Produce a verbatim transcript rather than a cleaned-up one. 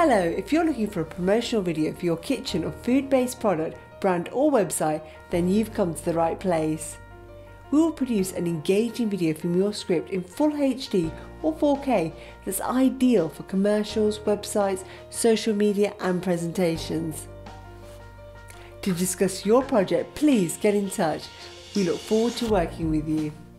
Hello, if you're looking for a promotional video for your kitchen or food-based product, brand or website, then you've come to the right place. We will produce an engaging video from your script in full H D or four K that's ideal for commercials, websites, social media and presentations. To discuss your project, please get in touch. We look forward to working with you.